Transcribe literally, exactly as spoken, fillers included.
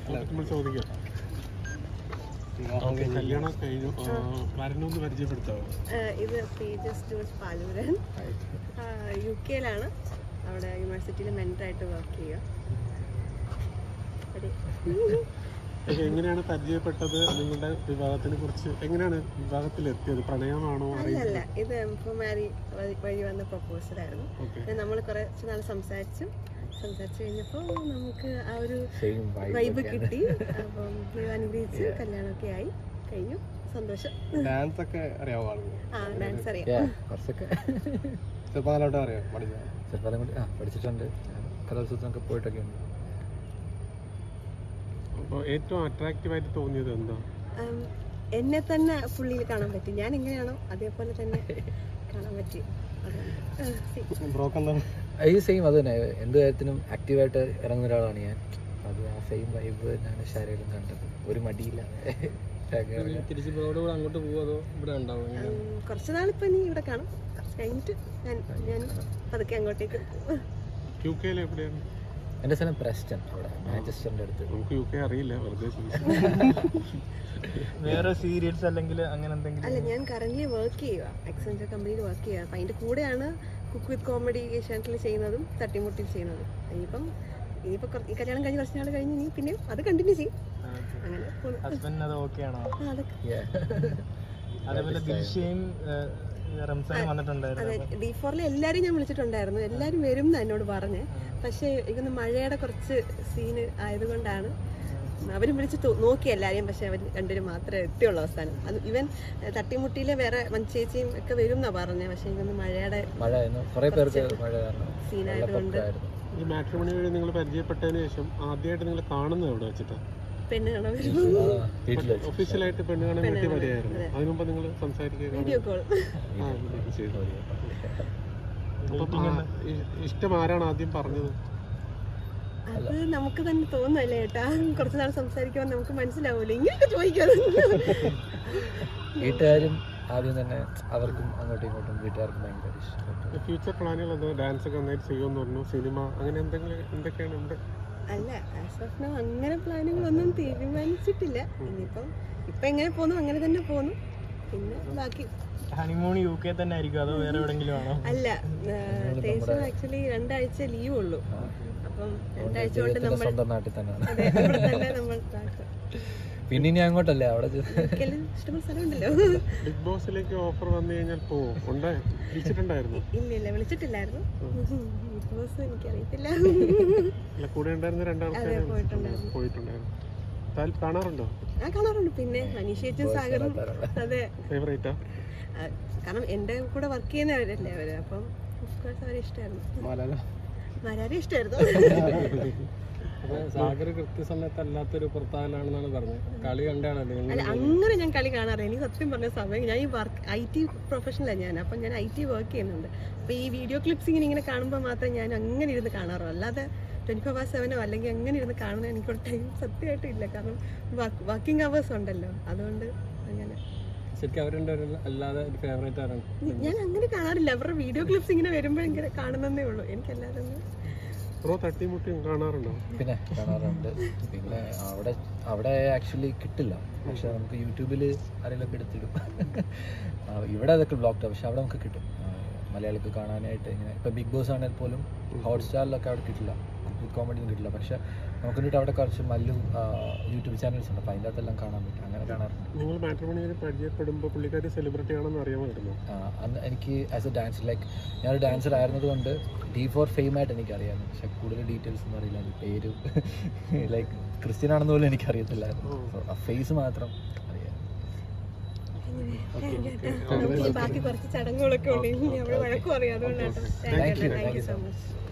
ഇത് തേജസ് George Paluran, U കെയിലാണ്. അവിടെ യൂണിവേഴ്സിറ്റിയിൽ മെന്ററായിട്ട് വർക്ക് ചെയ്യുക. എങ്ങനെയാണ് പരിചയപ്പെട്ടത്? നിങ്ങളുടെ വിവാഹത്തിനെ കുറിച്ച് എങ്ങനെയാണ് വിവാഹത്തിലെത്തിയത്? പ്രണയമാണോ? അല്ലല്ല, ഇത് എംഫോമാരി വഴി വന്ന പ്രപ്പോസലായിരുന്നു. നമ്മൾ കുറച്ച് നാൾ സംസാരിച്ചു സംസാരിച്ചു കഴിഞ്ഞപ്പോൾ നമുക്ക് ആ ഒരു വൈബ് കിട്ടി. അപ്പം അനുഗ്രഹിച്ച് കല്യാണമൊക്കെ ആയി കഴിഞ്ഞു. സന്തോഷം. ഡാൻസ് ഒക്കെ അറിയാമോ? ആ ഡാൻസ് അറിയാം. ചെറുപ്പകാലമായിട്ട് അറിയാം? പഠിച്ചിട്ടുണ്ട്. കലോത്സവത്തിനൊക്കെ പോയിട്ടൊക്കെ ഉണ്ട്. ഏറ്റവും അട്രാക്റ്റീവ് ആയിട്ട് തോന്നിയത് എന്താ? എന്നെ തന്നെ പുള്ളിയിൽ കാണാൻ പറ്റി. ഞാൻ എങ്ങനെയാണോ അതേപോലെ തന്നെ കാണാൻ പറ്റി. ഈ സെയിം അത് തന്നെ. എന്ത് കാര്യത്തിനും ആക്റ്റീവായിട്ട് ഇറങ്ങുന്ന ഒരാളാണ് ഞാൻ. അത് ആ സെയിം വൈബ് തന്നെയാണ് ശാരീരം കണ്ടത്. ഒരു മടിയില്ല. തിരിച്ച് ബ്രോഡ് അങ്ങോട്ട് പോവോ ഇവിടെ ഉണ്ടാവും? കുറച്ച് നാളിപ്പോ നീ ഇവിടെ കാണും. കുറച്ച് കഴിഞ്ഞിട്ട് ഞാൻ ഞാൻ പതുക്കെ അങ്ങോട്ടേക്ക്. യു കെയിൽ എവിടെയാണ്? എന്റെ സ്ഥലം പ്രസ്റ്റൺ, അവിടെ മാഞ്ചസ്റ്ററിന്റെ അടുത്ത്. നമുക്ക് യു കെ അറിയില്ല, വേറെ സീരിയൽസ് അല്ലെങ്കിൽ അങ്ങനെ എന്തെങ്കിലും? അല്ല, ഞാൻ കറന്റ് വർക്ക് ചെയ്യുക, എക്സെഞ്ചർ കമ്പനിയിൽ വർക്ക് ചെയ്യുക. അപ്പം അതിന്റെ കൂടെയാണ് കുക്ക് വിത്ത് കോമഡി ഏഷ്യാനെറ്റിൽ ചെയ്യുന്നതും തട്ടിമുട്ടിൽ ചെയ്യുന്നതും. ഇനിയിപ്പം ഇനിയിപ്പോൾ ഈ കല്യാണം കഴിഞ്ഞ് കുറച്ച് നാൾ കഴിഞ്ഞ് ഇനി പിന്നെ അത് കണ്ടിന്യൂ ചെയ്യും. അങ്ങനെ ഹസ്ബൻഡ് അത് ഓക്കെ ആണോ? അതേപോലെ അതെ, ഡി ഫോറിൽ എല്ലാവരും ഞാൻ വിളിച്ചിട്ടുണ്ടായിരുന്നു. എല്ലാവരും വരും എന്ന് എന്നോട് പറഞ്ഞ്. പക്ഷേ ഇതൊന്ന് മഴയുടെ കുറച്ച് സീന് ആയതുകൊണ്ടാണ് അവരും വിളിച്ച് നോക്കി എല്ലാവരെയും. പക്ഷെ അവർ രണ്ടുപേരും മാത്രമേ എത്തിയുള്ളൂ അവസാനം. അത് ഇവൻ തട്ടിമുട്ടിയിലെ വേറെ മഞ്ചേച്ചിയും ഒക്കെ വരും എന്നാ പറഞ്ഞത്. പക്ഷെ ഇതൊന്ന് മഴയുടെ സീനായതുകൊണ്ട്. ഈ മാട്രിമോണി വഴി നിങ്ങൾ പരിചയപ്പെട്ടതിന് ശേഷം ആദ്യമായിട്ട് നിങ്ങൾ കാണുന്നത് എവിടെ വെച്ചിട്ടാണ്? പെണ്ണ് കാണാൻ ഒഫീഷ്യലായിട്ട് പെണ്ണ് കാണാൻ വേണ്ടി വരികയായിരുന്നു. അതിന് മുമ്പ് നിങ്ങൾ സംസാരിക്കുക, വീഡിയോ കോൾ. ഇഷ്ടം ആരാണ് ആദ്യം പറഞ്ഞത്? അത് നമുക്ക് തന്നെ തോന്നുന്നല്ലേ ഏട്ടാ. കുറച്ച് നാൾ സംസാരിക്കുമ്പോൾ നമുക്ക് മനസ്സിലാവൂല. ഇങ്ങനെയൊക്കെ ചോദിക്കാതെ വീട്ടുകാരും ആദ്യം തന്നെ അവർക്കും അങ്ങോട്ടും ഇങ്ങോട്ടും വീട്ടുകാർക്കും ഭയങ്കര ഇഷ്ടം. ഫ്യൂച്ചർ പ്ലാനുകൾ എന്തോ? ഡാൻസ് ഒക്കെ നന്നായിട്ട് ചെയ്യുമെന്ന് പറഞ്ഞു. സിനിമ അങ്ങനെ എന്തെങ്കിലും എന്തൊക്കെയാണ് ഉണ്ട്? അല്ല, ആസ് ഓഫ് നൗ അങ്ങനെ പ്ലാനുകളൊന്നും തീരുമാനിച്ചിട്ടില്ല. ഇനിയിപ്പം ഇപ്പൊ എങ്ങനെ പോന്നു അങ്ങനെ തന്നെ പോന്നു. പിന്നെ ബാക്കി ഹണിമൂൺ യു കെ തന്നെ ആയിരിക്കും അതോ വേറെ എവിടെയെങ്കിലും ആണോ? അല്ല, തേജസ് ആക്ച്വലി രണ്ടാഴ്ച ലീവ് ഉള്ളൂ. അപ്പം രണ്ടാഴ്ച കൊണ്ട് നമ്മൾ തന്നെ നമ്മൾ പിന്നെ ഇനി അങ്ങോട്ടല്ലേ, അവിടെ ഇഷ്ടമുള്ള സ്ഥലമുണ്ടല്ലോ. ബിഗ് ബോസിലേക്ക് ഓഫർ വന്നു കഴിഞ്ഞാൽ പോവും? വിളിച്ചിട്ടുണ്ടായിരുന്നു? ഇല്ല ഇല്ല, വിളിച്ചിട്ടില്ലായിരുന്നു. ബിഗ് ബോസ് എനിക്കറിയത്തില്ല. കൂടെ ഉണ്ടായിരുന്ന രണ്ടാൾക്കാർ പോയിട്ടുണ്ടായിരുന്നു. കാണാറുണ്ടോ? ആ കാണാറുണ്ട്. പിന്നെ മനീഷേച്ചും സാഗറും. അതെ, ഫേവറേറ്റാ? കാരണം എന്റെ കൂടെ വർക്ക് ചെയ്യുന്നവരല്ലേ അവര്. അപ്പം അവരെ ഇഷ്ടമായിരുന്നു. മലയാളം ഇഷ്ടമായിരുന്നു. സാഗർ കൃത്യസമയത്ത് അല്ലാത്തൊരു പുറത്താകലാണെന്നാണ് പറഞ്ഞത്. കളി കണ്ടാണല്ലോ? അല്ല, അങ്ങനെ ഞാൻ കളി കാണാറില്ല. എനിക്ക് സത്യം പറഞ്ഞ സമയം, ഞാൻ ഈ വർക്ക് ഐ ടി പ്രൊഫഷണലാണ് ഞാൻ. അപ്പം ഞാൻ ഐ ടി വർക്ക് ചെയ്യുന്നുണ്ട്. അപ്പോൾ ഈ വീഡിയോ ക്ലിപ്സ് ഇങ്ങനെ ഇങ്ങനെ കാണുമ്പോൾ മാത്രമേ ഞാൻ അങ്ങനെ ഇരുന്ന് കാണാറുള്ളൂ. അല്ലാതെ ട്വൻറ്റി ഫോർ ബാർ സെവനോ അല്ലെങ്കിൽ അങ്ങനെ ഇരുന്ന് കാണുന്ന എനിക്കൊരു ടൈം സത്യമായിട്ടും ഇല്ല. കാരണം വർക്കിംഗ് അവേഴ്സ് ഉണ്ടല്ലോ, അതുകൊണ്ട് അങ്ങനെ. ശരിക്കും അവരുടെ അല്ലാതെ ഫേവറേറ്റ് ആരാണ്? ഞാൻ അങ്ങനെ കാണാറില്ല. അവരുടെ വീഡിയോ ക്ലിപ്സ് ഇങ്ങനെ വരുമ്പോൾ ഇങ്ങനെ കാണുന്നതേ ഉള്ളൂ. എനിക്കല്ലാതെ കാണാറുണ്ടോ? പിന്നെ കാണാറുണ്ട്. പിന്നെ അവിടെ അവിടെ ആക്ച്വലി കിട്ടില്ല. പക്ഷെ നമുക്ക് യൂട്യൂബിൽ ആരെങ്കിലുമൊക്കെ എടുത്തിടും. ഇവിടെ അതൊക്കെ ബ്ലോക്ക്ഡ്, പക്ഷെ അവിടെ നമുക്ക് കിട്ടും. മലയാളിക്ക് കാണാനായിട്ട് ഇങ്ങനെ ഇപ്പം ബിഗ് ബോസ് ആണെങ്കിൽ പോലും ഹോട്ട്സ്റ്റാറിലൊക്കെ അവിടെ കിട്ടില്ല, കോമഡിയും കിട്ടില്ല. പക്ഷെ നമുക്ക് വേണ്ടിയിട്ട് അവിടെ കുറച്ച് മല്ലു യൂട്യൂബ് ചാനൽസ് ഉണ്ട്. അപ്പോൾ അതിൻ്റെ അകത്തെല്ലാം കാണാൻ പറ്റും. അങ്ങനെ കാണാറുണ്ട്. നിങ്ങൾ മാട്രിമോണിയിൽ പരിചയപ്പെടുമ്പോൾ പുള്ളിക്കാരി സെലിബ്രിറ്റി ആണെന്ന് അറിയാമായിരുന്നു? അന്ന് എനിക്ക് ആസ് എ ഡാൻസർ, ലൈക്ക് ഞാനൊരു ഡാൻസർ ആയിരുന്നത് കൊണ്ട് ഡി ഫോർ ഫെയിം ആയിട്ട് എനിക്കറിയാം. പക്ഷെ കൂടുതൽ ഡീറ്റെയിൽസ് ഒന്നും അറിയില്ല. പേര് ലൈക്ക് ക്രിസ്ത്യൻ ആണെന്ന് പോലും എനിക്കറിയത്തില്ലായിരുന്നു. ആ ഫേസ് മാത്രം അറിയാം. ബാക്കി കുറച്ച് ചടങ്ങുകളൊക്കെ ഉണ്ട്. അവിടെ വഴക്കും അറിയാം. അതുകൊണ്ടാണ്. Thank you so much.